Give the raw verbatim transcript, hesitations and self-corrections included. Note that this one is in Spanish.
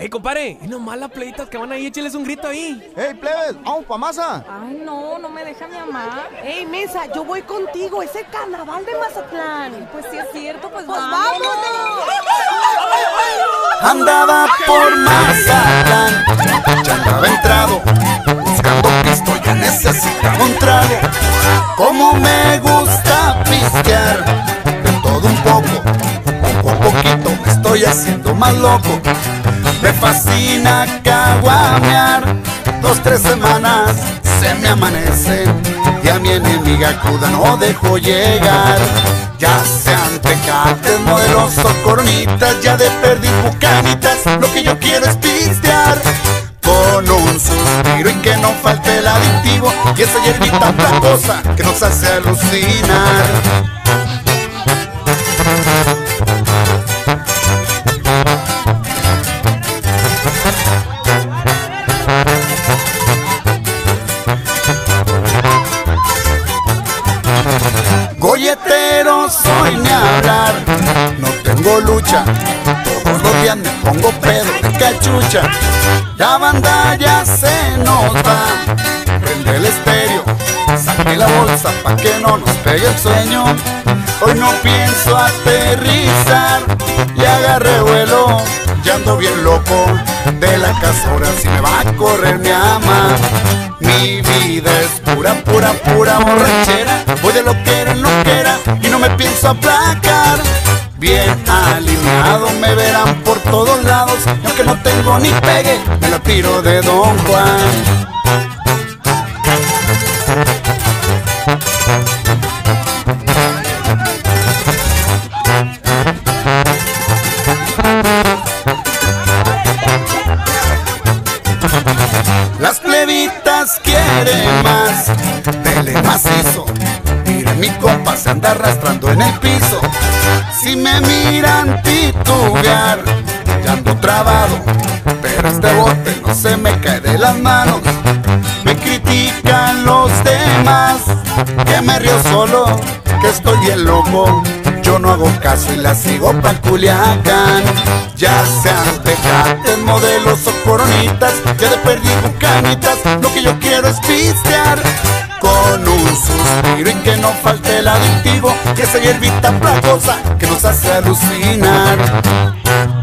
Ey, compadre, es nomás las pleitas que van ahí, écheles un grito ahí. Ey, plebes, vamos pa' masa. Ay, no, no me deja mi mamá. Ey, Mesa, yo voy contigo, es el carnaval de Mazatlán. Pues sí es cierto, pues, Pues vámonos. Andaba por Mazatlán, ya andaba entrado, buscando pisto, ya necesitaba un trago. Como me gusta pistear, de todo un poco, poco a poquito me estoy haciendo más loco. Me fascina caguamear, dos, tres semanas se me amanecen y a mi enemiga cruda no dejo llegar. Ya sean tecates, modelos o coronitas, ya de perdiz bucanitas, lo que yo quiero es pistear con un suspiro y que no falte el aditivo y esa hierbita placosa que nos hace alucinar. Golletero soy ni hablar, no tengo lucha, todos los días me pongo pedo de cachucha. La banda ya se nota, prende el estéreo, saqué la bolsa pa' que no nos pegue el sueño. Hoy no pienso aterrizar y agarré vuelo, ya ando bien loco de la casa, ahora si me va a correr mi ama. Mi vida es pura, pura, pura borrachera, voy de loquera en loquera y no me pienso aplacar. Bien alineado me verán por todos lados, y aunque no tengo ni pegue, me la tiro de Don Juan. Las plebitas quieren más, dele macizo. Miren, mi compa se anda arrastrando en el piso. Si me miran titubear, ya ando trabado, pero este bote no se me cae de las manos. Me critican los demás, que me río solo, que estoy bien loco. Yo no hago caso y la sigo pa' Culiacán. Ya sean tecates, modelos o coronitas, ya de perdí bucanitas, lo que yo quiero es pistear con un suspiro y que no falte el aditivo, que esa hierbita placosa que nos hace alucinar.